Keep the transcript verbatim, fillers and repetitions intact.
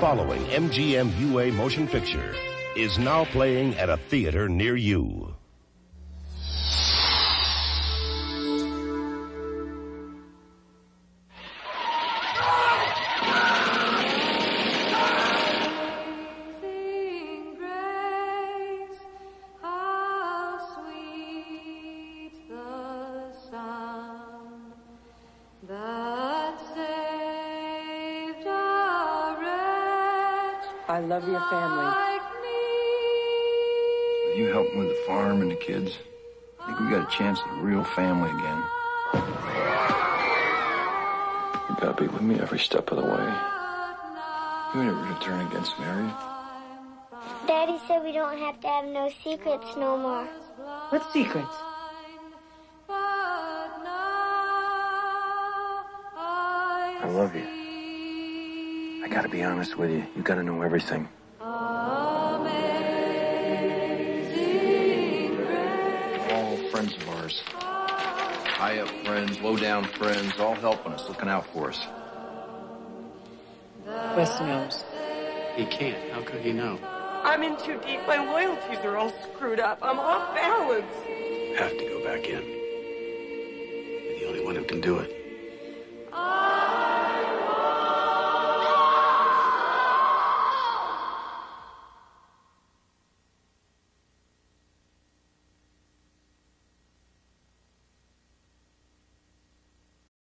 following M G M U A motion picture is now playing at a theater near you. I love your family. You help with the farm and the kids. I think we got a chance at a real family again. You gotta be with me every step of the way. You ain't ever gonna turn against Mary. Daddy said we don't have to have no secrets no more. What secrets? I love you. I gotta be honest with you. You gotta know everything. All friends of ours. High up friends, low down friends, all helping us, looking out for us. Wes knows. He can't. How could he know? I'm in too deep. My loyalties are all screwed up. I'm off balance. You have to go back in. You're the only one who can do it.